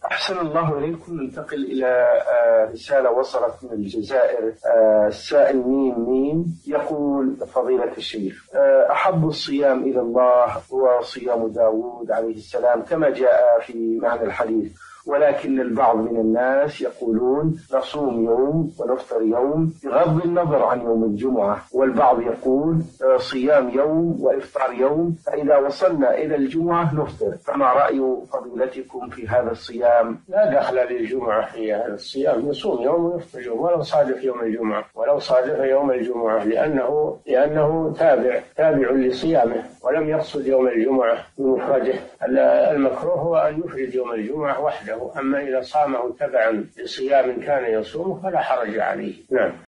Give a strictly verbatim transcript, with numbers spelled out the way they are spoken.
أحسن الله إليكم. ننتقل إلى رسالة وصلت من الجزائر. السائل ميم ميم يقول: فضيلة الشيخ، أحب الصيام إلى الله هو صيام داود عليه السلام كما جاء في معنى الحديث، ولكن البعض من الناس يقولون نصوم يوم ونفطر يوم بغض النظر عن يوم الجمعة، والبعض يقول صيام يوم وإفطار يوم، فإذا وصلنا إلى الجمعة نفطر. فما رأي فضيلتكم في هذا الصيام؟ لا دخل للجمعة في هذا الصيام، يصوم يوم ويفطر يوم ولو صادف يوم الجمعة ولو صادف يوم الجمعة لأنه لأنه تابع تابع لصيامه ولم يقصد يوم الجمعة بمفرده. المكروه هو أن يفرد يوم الجمعة وحده، أما إذا صامه تبعا لصيام كان يصومه فلا حرج عليه. نعم.